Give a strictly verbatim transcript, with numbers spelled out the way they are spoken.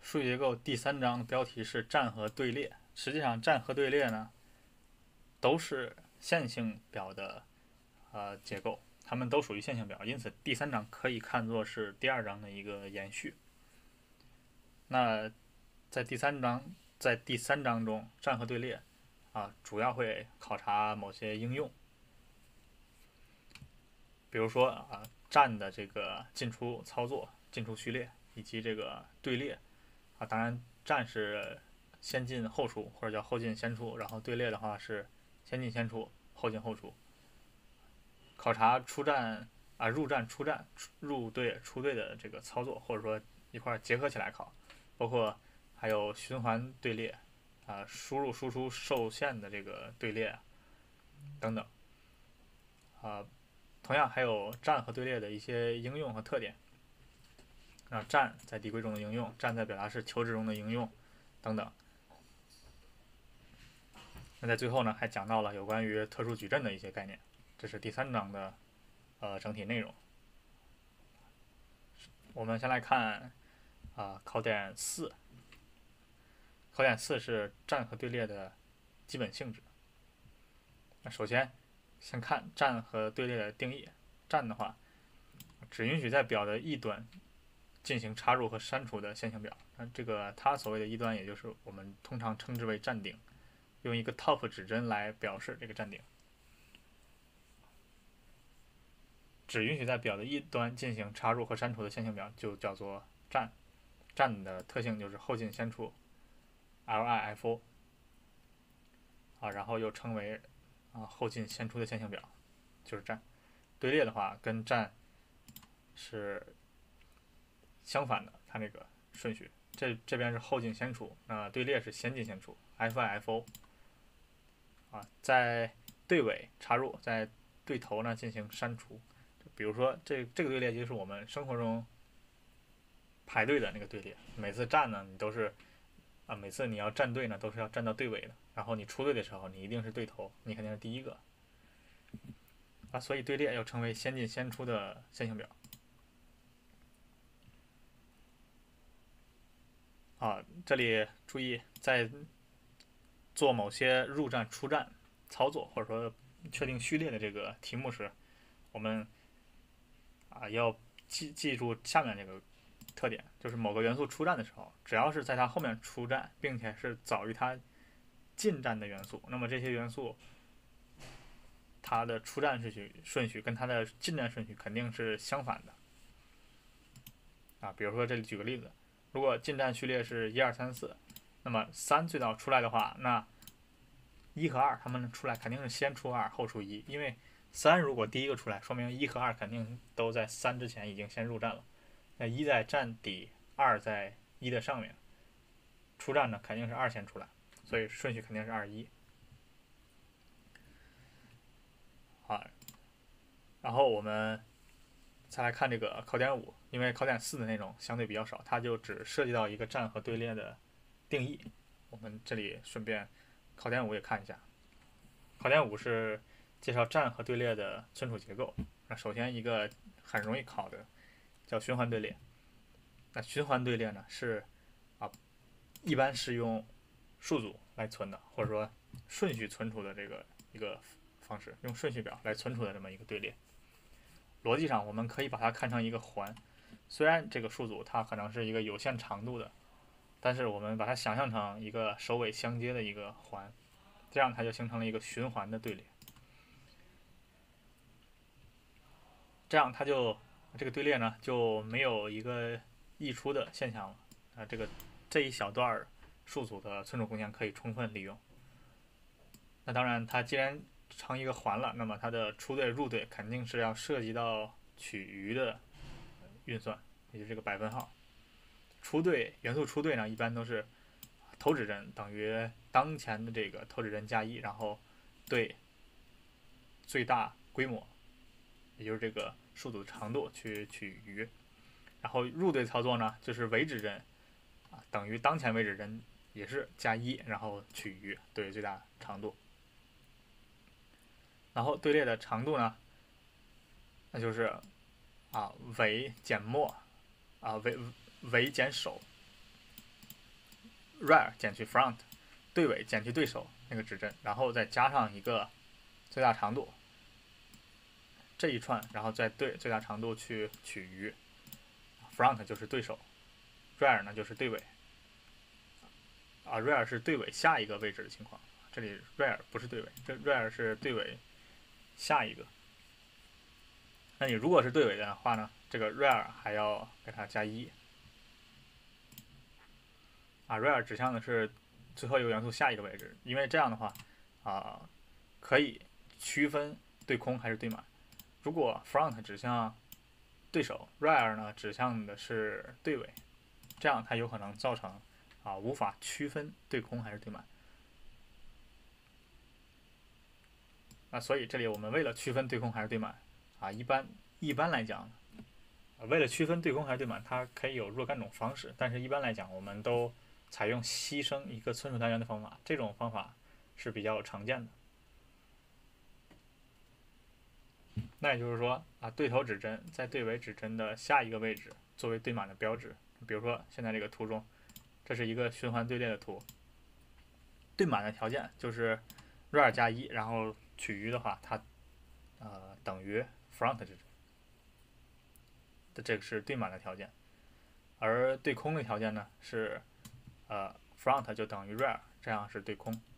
数据结构第三章标题是站和队列。实际上，站和队列呢都是线性表的呃结构，它们都属于线性表，因此第三章可以看作是第二章的一个延续。那在第三章，在第三章中，站和队列啊，主要会考察某些应用，比如说啊，站的这个进出操作、进出序列，以及这个队列啊。当然，站是先进后出，或者叫后进先出，然后队列的话是先进先出，后进后出。考察出站啊、入站、出站、入队、出队的这个操作，或者说一块结合起来考，包括还有循环队列啊、输入输出受限的这个队列等等啊。同样还有站和队列的一些应用和特点。啊，站在递归中的应用，站在表达式求值中的应用等等。那在最后呢，还讲到了有关于特殊矩阵的一些概念，这是第三章的呃整体内容。我们先来看啊、呃、考点四，考点四是站和队列的基本性质。那首先先看站和队列的定义。站的话，只允许在表的一端进行插入和删除的线性表。那这个它所谓的一端，也就是我们通常称之为站顶，用一个 top 指针来表示这个站顶。只允许在表的一端进行插入和删除的线性表就叫做站。站的特性就是后进先出 ，L I F O 啊，然后又称为啊后进先出的线性表，就是站。队列的话跟站是相反的，它那个顺序，这这边是后进先出，那队列是先进先出 ，F I F O 啊，在队尾插入，在队头呢进行删除。比如说这这个队列就是我们生活中排队的那个队列，每次站呢你都是啊，每次你要站队呢都是要站到队尾的，然后你出队的时候你一定是队头，你肯定是第一个啊，所以队列又称为先进先出的线性表。啊，这里注意，在做某些入站、出站操作，或者说确定序列的这个题目时，我们啊要记记住下面这个特点，就是某个元素出站的时候，只要是在它后面出站，并且是早于它进站的元素，那么这些元素它的出站顺序顺序跟它的进站顺序肯定是相反的。啊，比如说这里举个例子，如果进站序列是一二三四，那么三最早出来的话，那一和二它们出来肯定是先出二后出一，因为三如果第一个出来，说明一和二肯定都在三之前已经先入站了。那一在站底，二在一的上面，出站呢肯定是二先出来，所以顺序肯定是二一。啊，然后我们再来看这个考点五，因为考点四的内容相对比较少，它就只涉及到一个站和队列的定义。我们这里顺便考点五也看一下。考点五是介绍站和队列的存储结构。那首先一个很容易考的叫循环队列。那循环队列呢是啊，一般是用数组来存的，或者说顺序存储的这个一个方式，用顺序表来存储的这么一个队列。逻辑上我们可以把它看成一个环，虽然这个数组它可能是一个有限长度的，但是我们把它想象成一个首尾相接的一个环，这样它就形成了一个循环的队列。这样它就这个队列呢就没有一个溢出的现象了啊，这个这一小段数组的存储空间可以充分利用。那当然，它既然成一个环了，那么它的出队入队肯定是要涉及到取余的运算，也就是这个百分号。出队元素出队呢，一般都是头指针等于当前的这个头指针加一，然后对最大规模，也就是这个数组长度去取余。然后入队操作呢，就是尾指针啊等于当前尾指针也是加一，然后取余对最大长度。然后队列的长度呢，那就是啊尾减末啊尾尾减首 rear 减去 front， 对尾减去对手那个指针，然后再加上一个最大长度这一串，然后再对最大长度去取余。front 就是对手 ，rear 呢就是对尾。啊 ，rear 是对尾下一个位置的情况，这里 rear 不是对尾，这 rear 是对尾下一个。那你如果是对尾的话呢，这个 rear 还要给它加一。啊 ，rear 指向的是最后一个元素下一个位置，因为这样的话，啊，可以区分对空还是对满。如果 front 指向对手 ，rear 呢指向的是对尾，这样它有可能造成啊无法区分对空还是对满。啊，所以这里我们为了区分对空还是对满，啊，一般一般来讲，为了区分对空还是对满，它可以有若干种方式，但是一般来讲，我们都采用牺牲一个存储单元的方法，这种方法是比较常见的。那也就是说啊，对头指针在对尾指针的下一个位置作为对满的标志。比如说现在这个图中，这是一个循环队列的图，对满的条件就是 rear 加一，然后取余的话，它呃等于 front 指针。这个是对满的条件，而对空的条件呢是呃 front 就等于 rear，这样是对空。